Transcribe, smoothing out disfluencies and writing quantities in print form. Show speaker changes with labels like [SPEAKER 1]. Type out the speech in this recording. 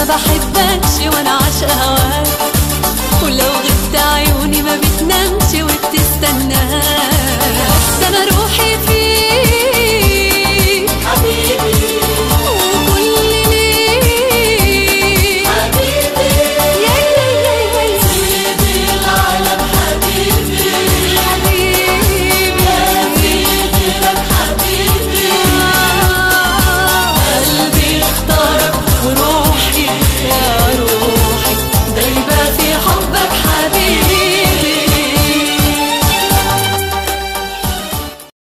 [SPEAKER 1] ما بحبكش وانا عاشقة هواك، ولو غبت عيوني ما بتنامش وبتستناك.